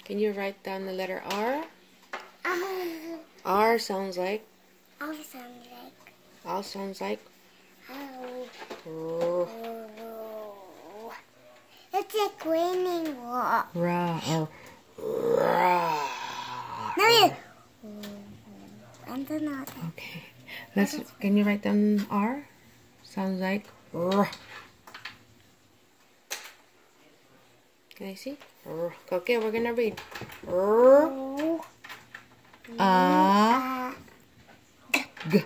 Can you write down the letter R? R sounds like. R sounds like. R sounds like. Oh. It's like raining. Ra. No, Okay. Can you write down R? Sounds like. Can I see? Okay, we're gonna read. G.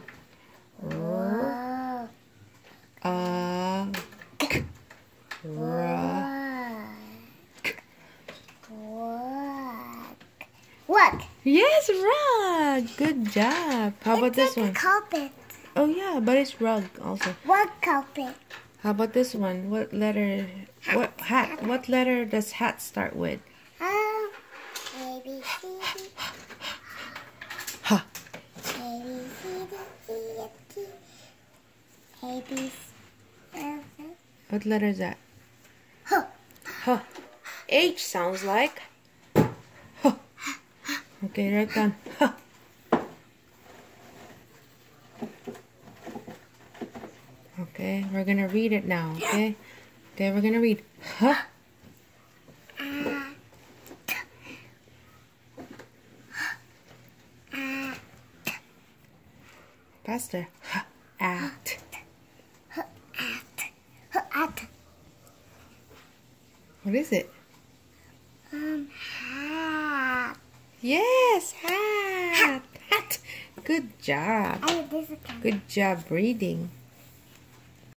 Rug. Yes, rug. Good job. How about this one? Carpet. Oh yeah, but it's rug also. Rug carpet. How about this one? What letter? What hat? What letter does hat start with? A, B, C, D. Ha. A, B, C, D, E, F, G. A, B, C, F, F. What letter is that? H. H. H sounds like. H. Okay, write down. H. Okay, we're gonna read it now. Okay. Okay, we're gonna read. Huh. Faster. At. Hat. What is it? Hat. Yes, hat. Hat. Good job. I have this account. Good job reading.